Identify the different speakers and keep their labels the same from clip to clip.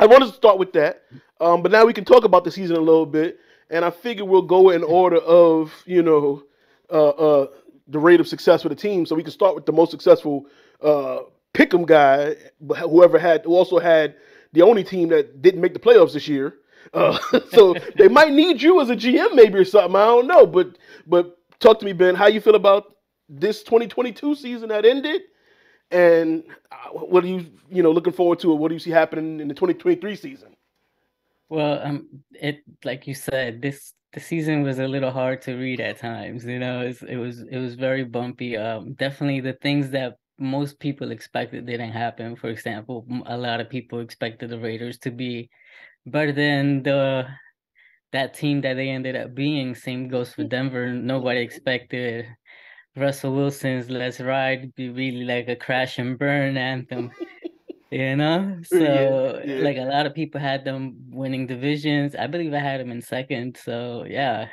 Speaker 1: I wanted to start with that, but now we can talk about the season a little bit, and I figure we'll go in order of uh, uh, the rate of success for the team. So we can start with the most successful uh, pick'em guy, who also had the only team that didn't make the playoffs this year. So they might need you as a GM maybe or something. I don't know, but talk to me, Ben. How you feel about this 2022 season that ended? And what are you looking forward to, or what do you see happening in the 2023 season?
Speaker 2: Well, it like you said, the season was a little hard to read at times. It was very bumpy. Definitely the things that most people expected didn't happen. For example, a lot of people expected the Raiders to be better than the that team that they ended up being. Same goes for Denver. Nobody expected Russell Wilson's "Let's Ride" to be really like a crash and burn anthem.
Speaker 1: Yeah,
Speaker 2: So
Speaker 1: yeah.
Speaker 2: like a lot of people had them winning divisions. I believe I had them in second. So yeah,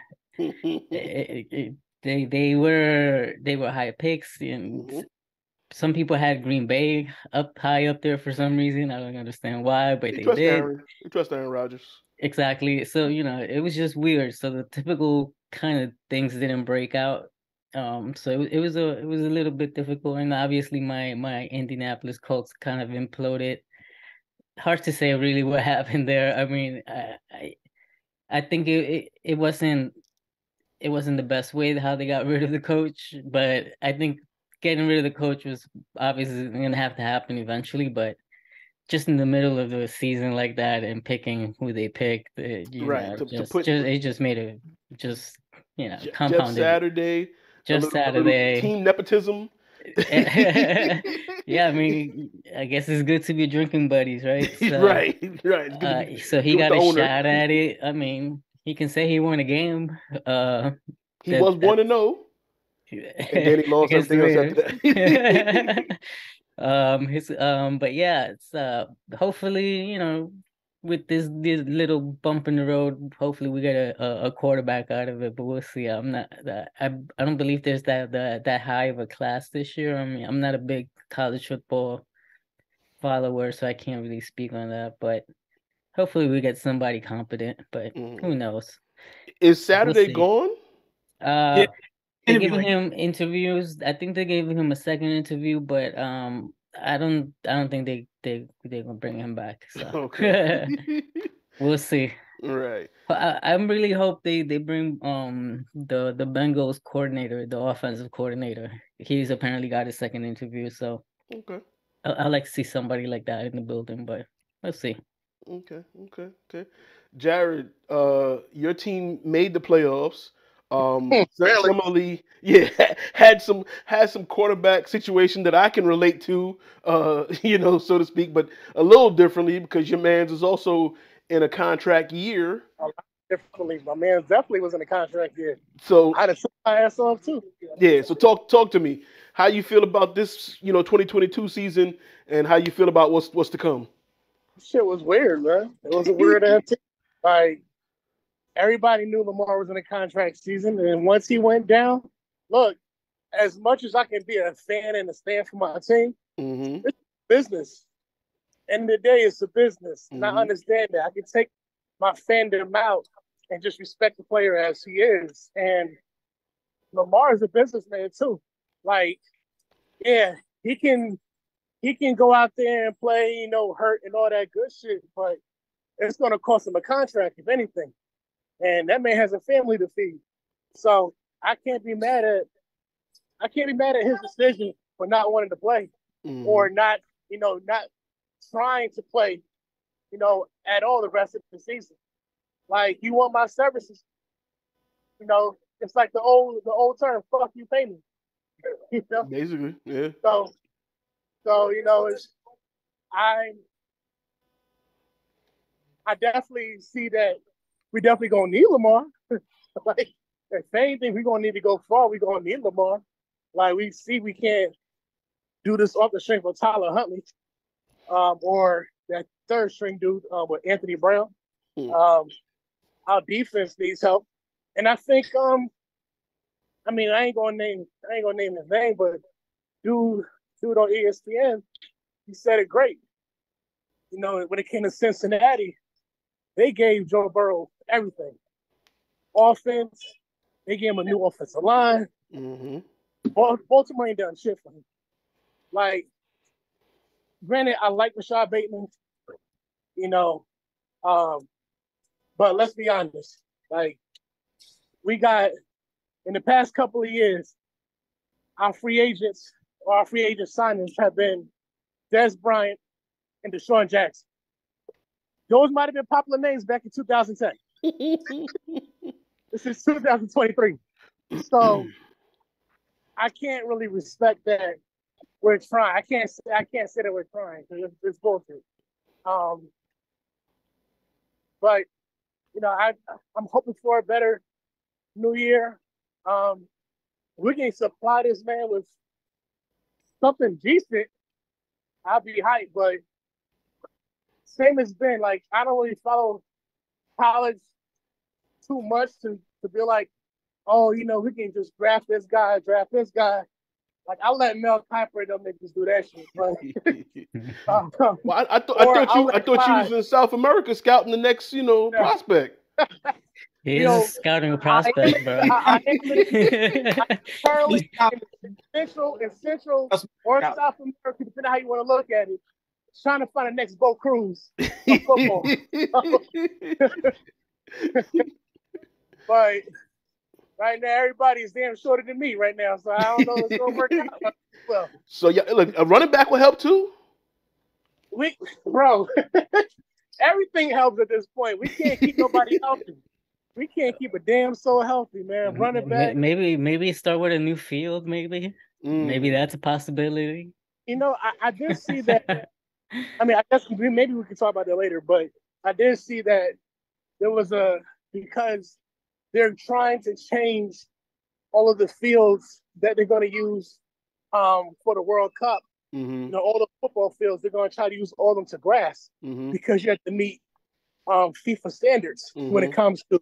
Speaker 2: they were high picks, and
Speaker 1: Mhm.
Speaker 2: some people had Green Bay up high up there for some reason. I don't understand why, but
Speaker 1: They
Speaker 2: they
Speaker 1: trust
Speaker 2: did.
Speaker 1: Aaron. They trust Aaron Rodgers.
Speaker 2: Exactly. So, it was just weird. So the typical kind of things didn't break out. So it was a little bit difficult, and obviously my Indianapolis Colts kind of imploded. Hard to say really what happened there. I mean, I think it wasn't the best way how they got rid of the coach, but I think getting rid of the coach was obviously gonna have to happen eventually. But just in the middle of the season like that and picking who they picked,
Speaker 1: Right. To put
Speaker 2: it just made it just
Speaker 1: Jeff
Speaker 2: compounded
Speaker 1: Saturday,
Speaker 2: just
Speaker 1: a little
Speaker 2: Saturday.
Speaker 1: team nepotism.
Speaker 2: Yeah, I mean, I guess it's good to be drinking buddies, right? So,
Speaker 1: Right, right. It's good to be
Speaker 2: so he
Speaker 1: good with
Speaker 2: got
Speaker 1: the
Speaker 2: a
Speaker 1: owner.
Speaker 2: shot at it. I mean, he can say he won a game. Uh,
Speaker 1: He was
Speaker 2: that
Speaker 1: 1-0, and then he lost
Speaker 2: against the
Speaker 1: everything else after
Speaker 2: Raiders.
Speaker 1: that.
Speaker 2: But yeah, it's hopefully, with this little bump in the road, hopefully we get a quarterback out of it, but we'll see. I'm not that I don't believe there's that high of a class this year. I mean, I'm not a big college football follower, so I can't really speak on that, but hopefully we get somebody competent, but
Speaker 1: Mhm.
Speaker 2: who knows?
Speaker 1: Is
Speaker 2: We'll
Speaker 1: Saturday
Speaker 2: see.
Speaker 1: gone?
Speaker 2: Uh
Speaker 3: Yeah,
Speaker 2: They giving
Speaker 3: interviewing.
Speaker 2: him interviews. I think they gave him a second interview, but I don't think they're gonna bring him back. So
Speaker 1: Okay.
Speaker 2: we'll see.
Speaker 1: Right.
Speaker 2: But I really hope they bring the Bengals coordinator, the offensive coordinator. He's apparently got his second interview, so
Speaker 1: Okay.
Speaker 2: I like to see somebody like that in the building. But let's see.
Speaker 1: Okay. Okay. Okay. Jared, your team made the playoffs.
Speaker 3: Barely.
Speaker 1: Similarly, yeah, had some quarterback situation that I can relate to, so to speak, but a little differently because your man's is also in a contract year.
Speaker 3: A lot differently. My man definitely was in the contract here.
Speaker 1: So
Speaker 3: I'd have took my ass off too.
Speaker 1: yeah, so talk to me. How you feel about this, 2022 season, and how you feel about what's to come?
Speaker 3: Shit was weird, man. It was a weird ass team. Like everybody knew Lamar was in a contract season, and once he went down, look, as much as I can be a fan and a stand for my team,
Speaker 1: Mm-hmm.
Speaker 3: it's business. End of the day, it's a business, and I
Speaker 1: Mm-hmm.
Speaker 3: understand that. I can take my fandom out and just respect the player as he is. And Lamar is a businessman too. Like, yeah, he can he can go out there and play, hurt and all that good shit, but it's gonna cost him a contract, if anything. And that man has a family to feed. So I can't be mad at his decision for not wanting to play
Speaker 1: Mm-hmm.
Speaker 3: or not trying to play, at all the rest of the season. Like you want my services, it's like the old term, fuck you pay me. you know.
Speaker 1: Basically, yeah.
Speaker 3: So it's I I definitely see that we definitely gonna need Lamar. Like if anything, we're gonna need to go far, we're gonna need Lamar. Like we see we can't do this off the strength of Tyler Huntley, or that third string dude with Anthony Brown.
Speaker 1: Mm.
Speaker 3: Um, our defense needs help. And I think I mean I ain't gonna name his name, but dude on ESPN, he said it great. when it came to Cincinnati, they gave Joe Burrow everything. Offense, they gave him a new offensive line.
Speaker 1: Mm-hmm.
Speaker 3: Baltimore ain't done shit for him. Like, granted, I like Rashad Bateman, but let's be honest. Like, we got, in the past couple of years, our free agent signings have been Des Bryant and Deshaun Jackson. Those might have been popular names back in 2010. This is 2023. So I can't really respect that we're trying. I can't say that we're trying because it's bullshit. But I'm hoping for a better new year. We can supply this man with something decent. I'll be hyped, but same as Ben, like, I don't really follow college too much to be like, oh, we can just draft this guy. Like, I'll let Mel Kiper and them niggas do that shit. But,
Speaker 1: well, I thought you was in South America scouting the next, prospect.
Speaker 2: He is a scouting prospect, bro.
Speaker 3: I am currently in Central or South America, depending on how you want to look at it, trying to find the next Bo Cruz of football. But right now, everybody's damn shorter than me right now, so I don't know if it's going to work out well.
Speaker 1: So, yeah, look, a running back will help too?
Speaker 3: Bro, everything helps at this point. We can't keep nobody healthy. We can't keep a damn soul healthy, man. Running back.
Speaker 2: Maybe start with a new field, maybe. Maybe that's a possibility.
Speaker 3: I did see that. I mean, I guess maybe we can talk about that later, but I did see that there was because they're trying to change all of the fields that they're going to use for the World Cup.
Speaker 1: Mm-hmm.
Speaker 3: All the football fields, they're going to try to use all of them to grass because you have to meet FIFA standards when it comes to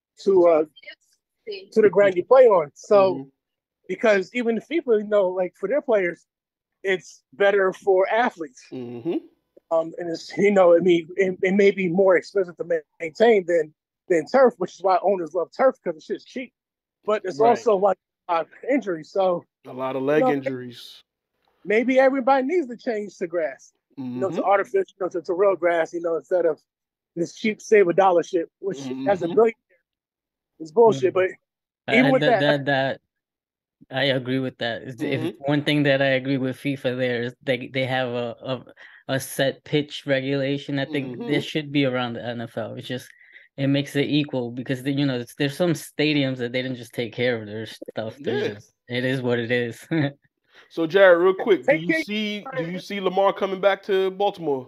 Speaker 3: the ground you play on. So because even the FIFA, like, for their players, it's better for athletes.
Speaker 1: Mm-hmm.
Speaker 3: And it's it may be more expensive to maintain than turf, which is why owners love turf, because it's just cheap. But it's also like injuries. So
Speaker 1: a lot of leg injuries.
Speaker 3: Maybe everybody needs to change to grass. To artificial, to real grass. Instead of this cheap save a dollar shit, which as a billionaire is bullshit. But even with that,
Speaker 2: I agree with that. If one thing that I agree with FIFA there is they have a set pitch regulation. I think this should be around the NFL. It's just, it makes it equal because there's some stadiums that they didn't just take care of their stuff. It is what it is.
Speaker 1: So, Jared, real quick, do you see Lamar coming back to Baltimore?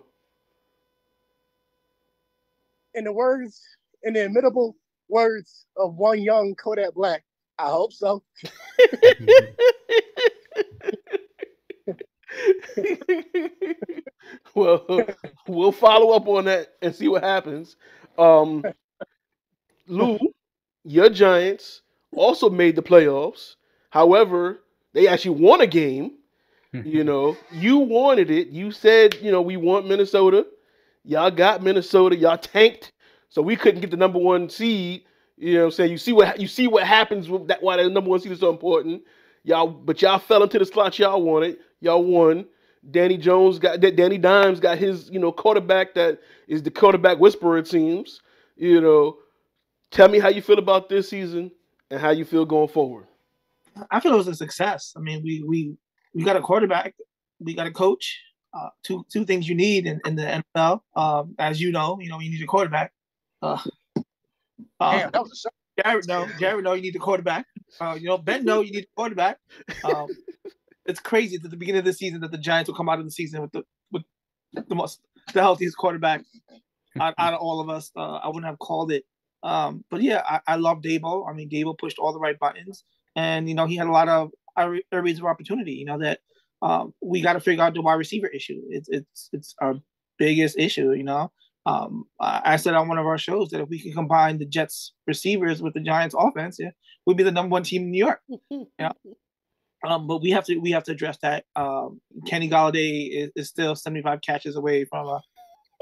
Speaker 3: In the imitable words of one young Kodak Black, I hope so.
Speaker 1: Well, we'll follow up on that and see what happens. Lou, your Giants also made the playoffs. However, they actually won a game. You wanted it. You said, we want Minnesota. Y'all got Minnesota. Y'all tanked, so we couldn't get the number one seed. You know what I'm saying? You see what happens with that, why the number one seed is so important. But y'all fell into the slot y'all wanted. Y'all won. Danny Dimes got his, quarterback that is the quarterback whisperer, it seems. Tell me how you feel about this season and how you feel going forward.
Speaker 4: I feel it was a success. I mean, we got a quarterback, we got a coach. Two things you need in the NFL. As you need a quarterback.
Speaker 3: Damn, that was a shot.
Speaker 4: Jared, you need a quarterback. Ben, you need a quarterback. It's crazy at the beginning of the season that the Giants will come out of the season with the healthiest quarterback out of all of us. I wouldn't have called it. But yeah, I love Dabo. I mean, Dabo pushed all the right buttons, and he had a lot of areas of opportunity. That we got to figure out the wide receiver issue. It's our biggest issue. I said on one of our shows that if we can combine the Jets receivers with the Giants offense, we'd be the number one team in New York. But we have to address that. Kenny Golladay is still 75 catches away from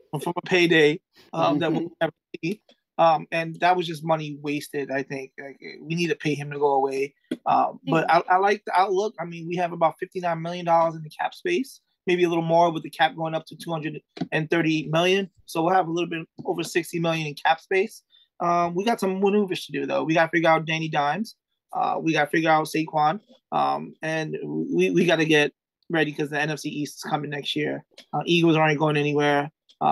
Speaker 4: from a payday that
Speaker 1: Mhm.
Speaker 4: we'll never see. And that was just money wasted. I think like, we need to pay him to go away. But I like the outlook. I mean, we have about $59 million in the cap space, maybe a little more with the cap going up to 238 million. So we'll have a little bit over 60 million in cap space. We got some maneuvers to do though. We got to figure out Danny Dimes. We got to figure out Saquon. And we got to get ready because the NFC East is coming next year. Eagles aren't going anywhere.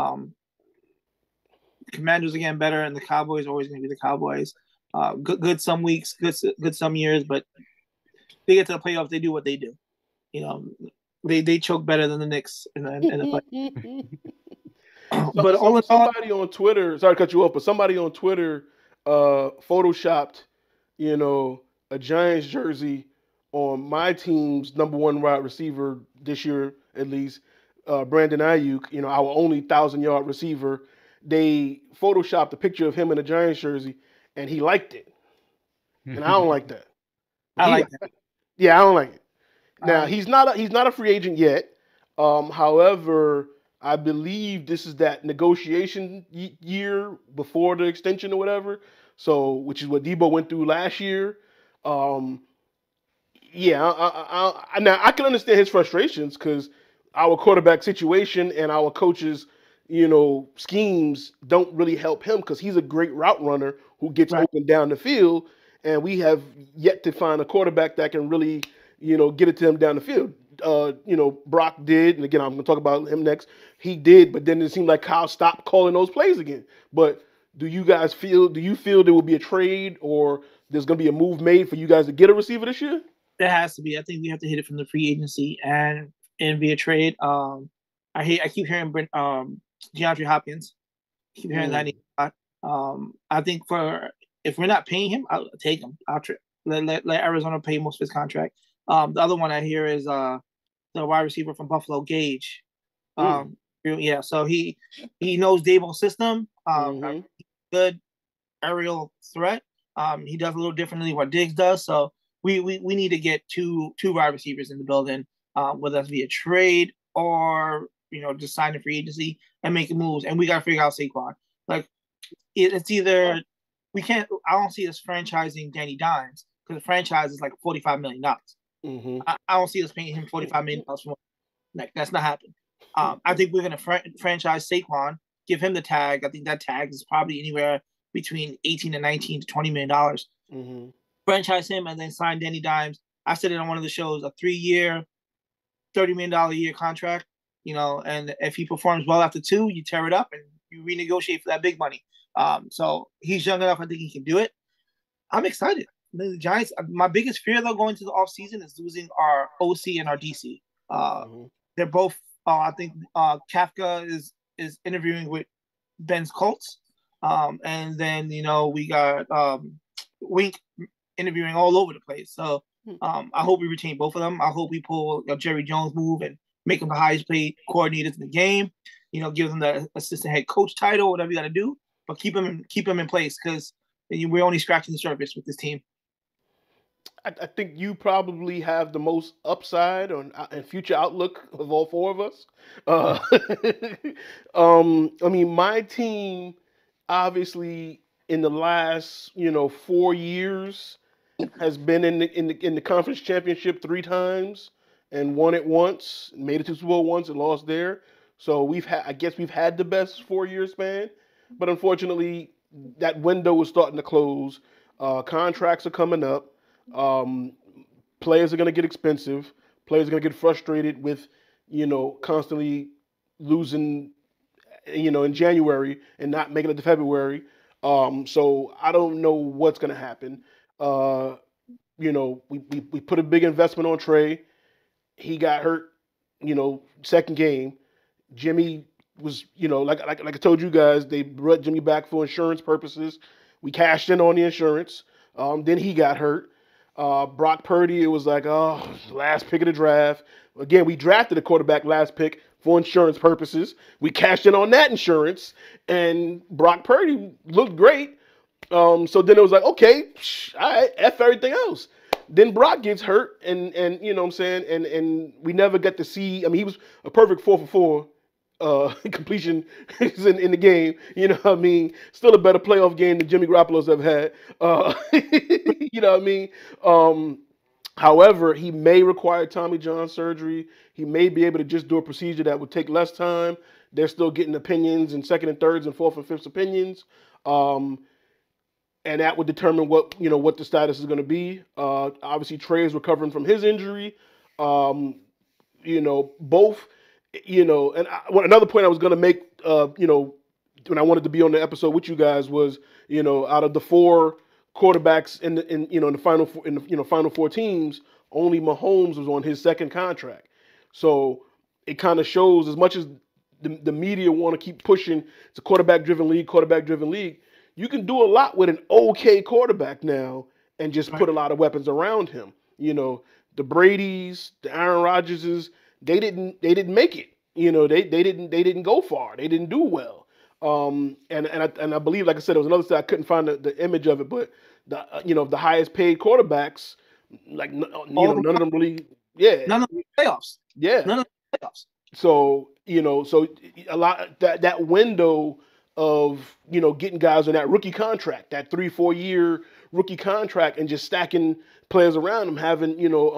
Speaker 4: Commanders are getting better, and the Cowboys are always going to be the Cowboys. Good some weeks, good some years, but they get to the playoffs, they do what they do. You know, they choke better than the Knicks in the play. But all in all,
Speaker 1: Somebody on Twitter, sorry to cut you off, but somebody on Twitter photoshopped, a Giants jersey on my team's number one wide receiver this year, at least, Brandon Ayuk, our only 1,000-yard receiver. They photoshopped a picture of him in a Giants jersey, and he liked it. And I don't like that.
Speaker 4: I like that.
Speaker 1: Yeah, I don't like it. Now he's not a free agent yet. However, I believe this is that negotiation year before the extension or whatever. So, which is what Debo went through last year. Yeah, now I can understand his frustrations because our quarterback situation and our coaches, schemes don't really help him because he's a great route runner who gets
Speaker 4: Right.
Speaker 1: open down the field, and we have yet to find a quarterback that can really, get it to him down the field. Brock did, and again, I'm going to talk about him next. He did, but then it seemed like Kyle stopped calling those plays again. But do you feel there will be a trade or there's going to be a move made for you guys to get a receiver this year?
Speaker 4: There has to be. I think we have to hit it from the free agency and via trade. I keep hearing DeAndre Hopkins. I keep hearing that name a lot. I think if we're not paying him, I'll take him. I'll let Arizona pay most of his contract. The other one I hear is the wide receiver from Buffalo, Gage. Yeah, so he knows Dabo's system. Good aerial threat. He does a little differently what Diggs does. So we need to get two wide receivers in the building, whether that's via trade or just sign a free agency and making moves. And we got to figure out Saquon. Like it's either we can't. I don't see us franchising Danny Dimes because the franchise is like $45 million. I don't see us paying him $45 million for like that's not happening. I think we're gonna franchise Saquon, give him the tag. I think that tag is probably anywhere between 18 to 19 to $20 million. Franchise him and then sign Danny Dimes. I said it on one of the shows, a 3-year, $30 million a year contract. And if he performs well after 2, you tear it up and you renegotiate for that big money. So he's young enough. I think he can do it. I'm excited. The Giants. My biggest fear though going to the offseason is losing our OC and our DC. They're both. I think Kafka is interviewing with Ben's Colts, and then we got Wink interviewing all over the place. So I hope we retain both of them. I hope we pull a Jerry Jones move and make them the highest paid coordinators in the game. Give them the assistant head coach title, whatever you got to do, but keep them in place because we're only scratching the surface with this team.
Speaker 1: I think you probably have the most upside and future outlook of all 4 of us. I mean, my team, obviously, in the last 4 years, has been in the conference championship 3 times and won it once, made it to Super Bowl once and lost there. So I guess we've had the best 4-year span, but unfortunately, that window is starting to close. Contracts are coming up. Players are going to get expensive. Players are going to get frustrated with, constantly losing, in January and not making it to February. So I don't know what's going to happen. We put a big investment on Trey. He got hurt, second game. Jimmy was, like I told you guys, they brought Jimmy back for insurance purposes. We cashed in on the insurance. Then he got hurt. Brock Purdy, it was like, last pick of the draft. Again, we drafted a quarterback last pick for insurance purposes. We cashed in on that insurance, and Brock Purdy looked great. So then it was like, okay, all right, F everything else. Then Brock gets hurt, and you know what I'm saying, and we never got to see. I mean, he was a perfect 4 for 4 completion is in the game. You know what I mean? Still a better playoff game than Jimmy Garoppolo's ever had. You know what I mean? However, he may require Tommy John surgery. He may be able to just do a procedure that would take less time. They're still getting opinions and second and thirds and fourth and fifth opinions. Um, and that would determine what the status is going to be. Obviously, Trey is recovering from his injury. Um, both, and another point I was going to make, when I wanted to be on the episode with you guys was, out of the four quarterbacks in the final four teams, only Mahomes was on his second contract. So it kind of shows, as much as the media want to keep pushing, it's a quarterback driven league. You can do a lot with an okay quarterback now and just put a lot of weapons around him. The Bradys, the Aaron Rodgerses, they didn't make it. They didn't go far. They didn't do well. And I believe, like I said, there was another side. I couldn't find the image of it, but the highest paid quarterbacks, like none of them really,
Speaker 4: none of the playoffs. None of the playoffs.
Speaker 1: So a lot that window of getting guys on that rookie contract, that 3-4 year rookie contract, and just stacking players around them, having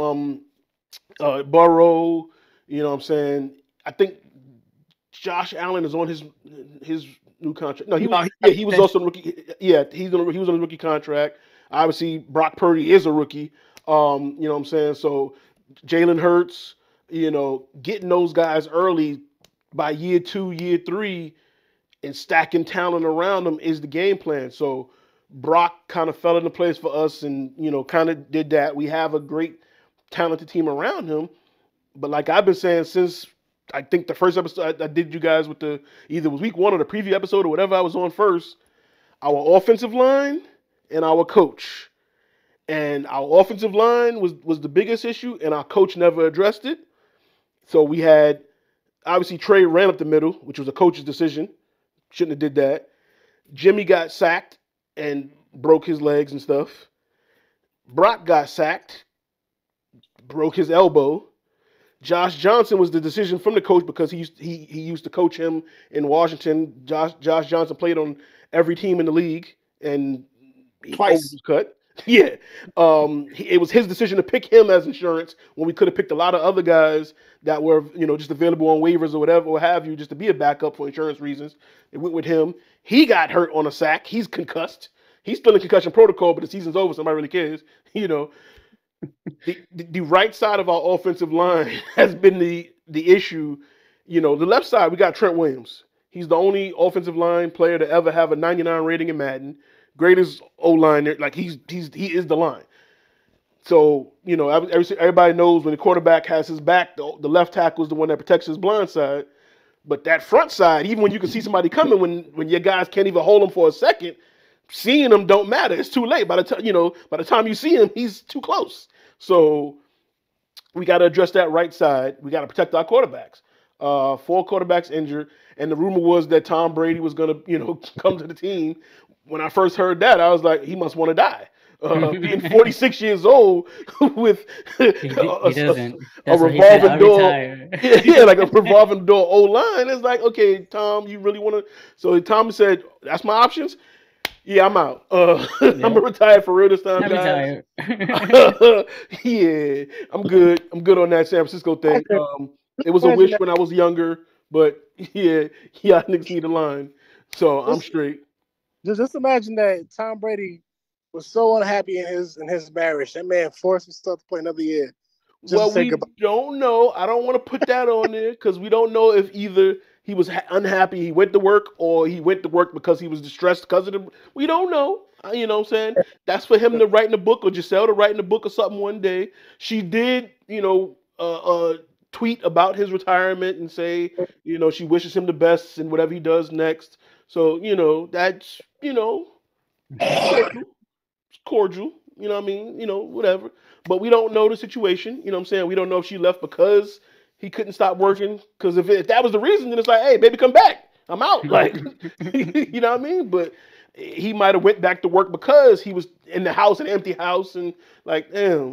Speaker 1: Burrow, what I'm saying. I think Josh Allen is on his new contract. No, he was also a rookie. Yeah, he was on a rookie contract. Obviously, Brock Purdy is a rookie. What I'm saying. So Jalen Hurts, getting those guys early by year 2, year 3, and stacking talent around them is the game plan. So Brock kind of fell into place for us, and kind of did that. We have a great talented team around him, but like I've been saying since I think the first episode I did you guys with either was week 1 or the preview episode or whatever I was on first, our offensive line and our coach. And our offensive line was the biggest issue, and our coach never addressed it. So we had, obviously, Trey ran up the middle, which was a coach's decision. Shouldn't have did that. Jimmy got sacked and broke his legs and stuff. Brock got sacked, broke his elbow. Josh Johnson was the decision from the coach because he used to coach him in Washington. Josh Johnson played on every team in the league, and he
Speaker 4: Twice
Speaker 1: was cut. Yeah, it was his decision to pick him as insurance when we could have picked a lot of other guys that were just available on waivers or whatever, or have you, just to be a backup for insurance reasons. It went with him. He got hurt on a sack. He's concussed. He's still in concussion protocol, but the season's over, so nobody really cares. The right side of our offensive line has been the issue. The left side, we got Trent Williams. He's the only offensive line player to ever have a 99 rating in Madden. Greatest O-line there. Like he is the line. So, everybody knows when the quarterback has his back, the left tackle is the one that protects his blind side. But that front side, even when you can see somebody coming, when your guys can't even hold him for a second, seeing him don't matter. It's too late. By the time you see him, he's too close. So we got to address that right side. We got to protect our quarterbacks. 4 quarterbacks injured, and the rumor was that Tom Brady was going to, come to the team. When I first heard that, I was like, he must want to die. Being 46 years old with a revolving door, like a revolving door O-line. It's like, okay, Tom, you really want to? So Tom said, "That's my options." Yeah, I'm out. I'm gonna retire for real this time, guys. Yeah, I'm good. I'm good on that San Francisco thing. It was a wish when I was younger, but yeah, niggas need a line, so I'm straight.
Speaker 3: Just imagine that Tom Brady was so unhappy in his marriage. That man forced himself to play another year.
Speaker 1: Well, we don't know. I don't want to put that on there because we don't know if either he was unhappy, he went to work, or he went to work because he was distressed because of the. We don't know. You know what I'm saying? That's for him to write in the book, or Giselle to write in the book or something one day. She did, tweet about his retirement and say, she wishes him the best in whatever he does next. So, that's, cordial, you know what I mean? Whatever. But we don't know the situation, you know what I'm saying? We don't know if she left because he couldn't stop working. Because if that was the reason, then it's like, hey, baby, come back. I'm out. Like, you know what I mean? But he might have went back to work because he was in the house, an empty house, and like, damn,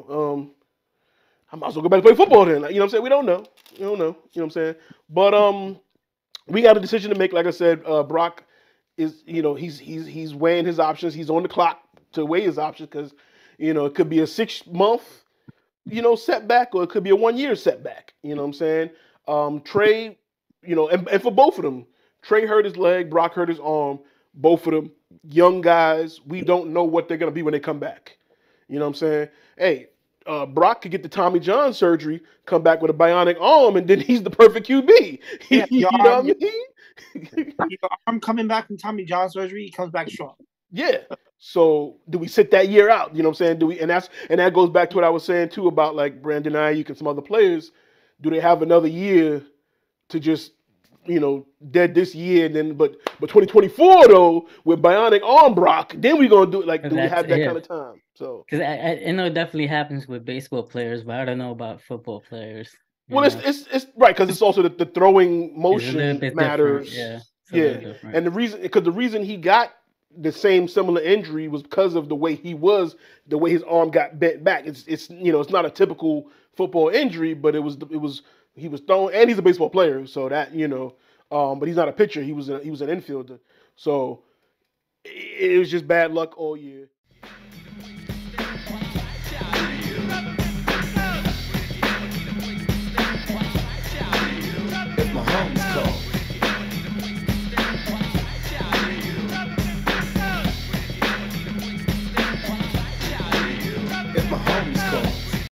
Speaker 1: I might as well go back and play football then. Like, you know what I'm saying? We don't know. You know what I'm saying? But we got a decision to make. Like I said, Brock is, he's weighing his options. He's on the clock to weigh his options because, it could be a 6 month, setback, or it could be a 1 year setback. You know what I'm saying? Trey, and for both of them, Trey hurt his leg, Brock hurt his arm. Both of them young guys. We don't know what they're gonna be when they come back. You know what I'm saying? Hey, Brock could get the Tommy John surgery, come back with a bionic arm, and then he's the perfect QB.
Speaker 4: Yeah,
Speaker 1: You
Speaker 4: your
Speaker 1: know
Speaker 4: arm,
Speaker 1: what I mean?
Speaker 4: your arm coming back from Tommy John surgery, he comes back strong.
Speaker 1: Yeah. So do we sit that year out? You know what I'm saying? Do we? And that goes back to what I was saying too about like Brandon Ayuk and some other players. Do they have another year to just dead this year, and then but 2024 though with bionic arm Brock, then we gonna do it. Like, do we have that kind of time? So
Speaker 2: because I know it definitely happens with baseball players, but I don't know about football players.
Speaker 1: Well, it's right because it's also the throwing motion matters.
Speaker 2: Yeah,
Speaker 1: yeah. And the reason he got the similar injury was because of the way the way his arm got bent back. It's not a typical football injury, but he was thrown, and he's a baseball player, so that but he's not a pitcher. He was an infielder, so it was just bad luck all year.